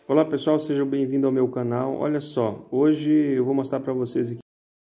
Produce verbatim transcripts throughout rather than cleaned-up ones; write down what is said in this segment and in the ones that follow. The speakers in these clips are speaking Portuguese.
Olá pessoal, sejam bem-vindos ao meu canal. Olha só, hoje eu vou mostrar para vocês aqui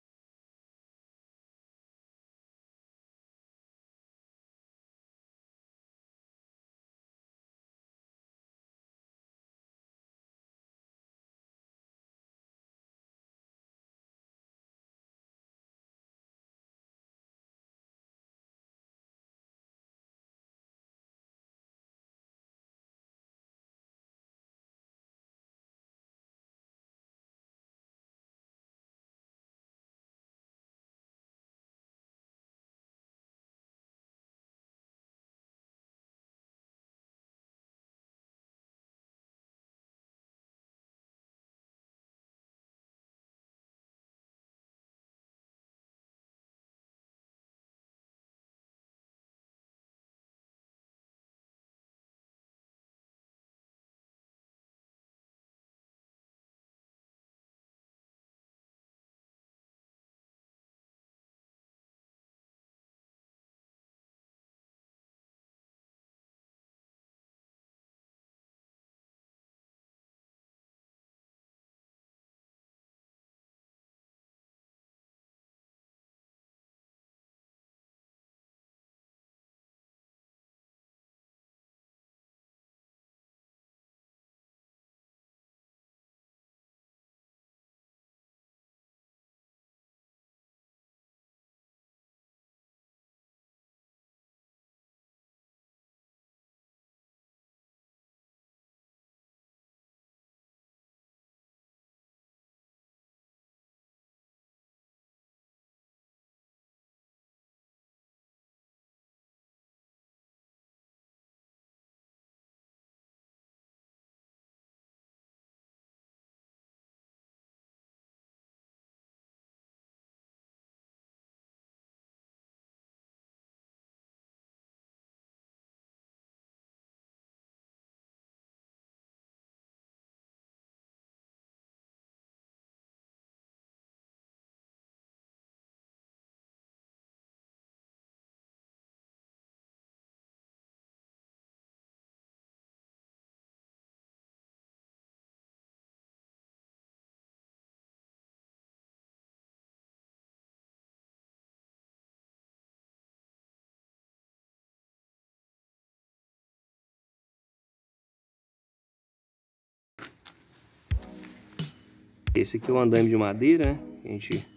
esse aqui é o andaime de madeira, né? A gente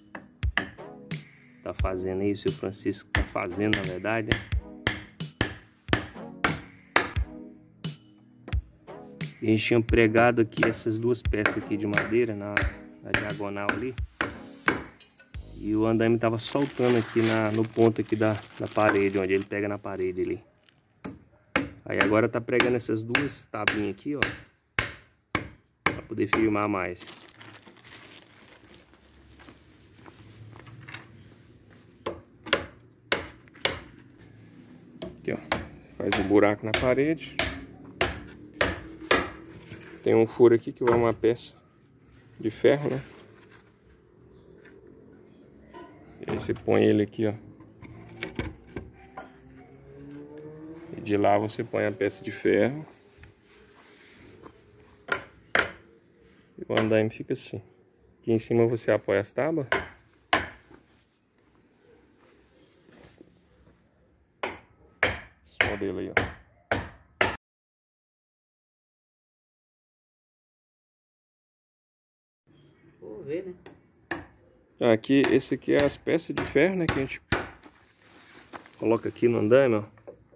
tá fazendo aí, o seu Francisco tá fazendo, na verdade, né? A gente tinha pregado aqui essas duas peças aqui de madeira na, na diagonal ali. E o andaime tava soltando aqui na, no ponto aqui da, da parede, onde ele pega na parede ali. Aí agora tá pregando essas duas tabinhas aqui, ó, pra poder firmar mais. Aqui, ó, faz um buraco na parede. Tem um furo aqui que vai uma peça de ferro, né? E aí você põe ele aqui, ó. E de lá você põe a peça de ferro. E o andaime fica assim. Aqui em cima você apoia as tábuas. Esse modelo aí, ó. Vou ver, né? Aqui, esse aqui é as peças de ferro, né? Que a gente coloca aqui no andaime, ó.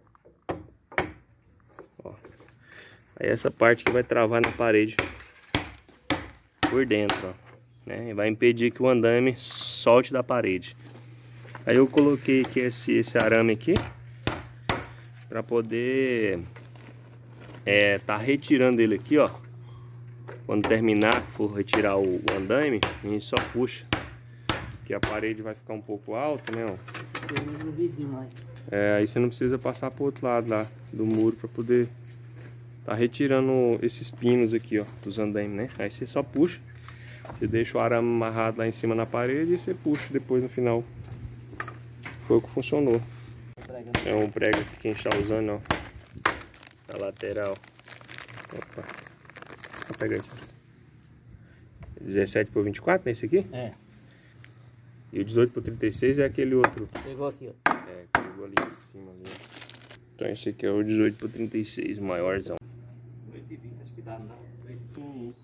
Ó. Aí essa parte que vai travar na parede por dentro, ó, né? E vai impedir que o andaime solte da parede. Aí eu coloquei aqui esse, esse arame aqui para poder é, tá retirando ele aqui, ó. Quando terminar, for retirar o, o andaime, a gente só puxa, que a parede vai ficar um pouco alta, né, ó. É, aí você não precisa passar pro outro lado lá do muro para poder tá retirando esses pinos aqui, ó, dos andaimes, né? Aí você só puxa, você deixa o arame amarrado lá em cima na parede e você puxa depois no final. Foi o que funcionou. É um prego que a gente tá usando, ó, na lateral. Opa. pra pegar esse. dezessete por vinte e quatro, né? Esse aqui? É. E o dezoito por trinta e seis é aquele outro. Pegou aqui, ó. É, pegou ali em cima. Ali. Então esse aqui é o dezoito por trinta e seis, o maiorzão. dois e vinte, acho que dá, não dá? Hum.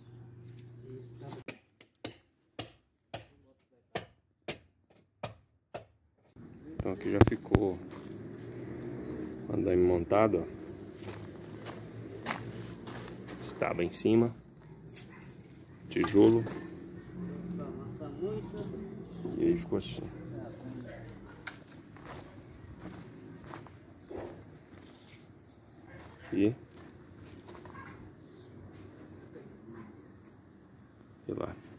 Então aqui já ficou o andaime montado, ó. Estava em cima, tijolo, e aí ficou assim. E, e lá.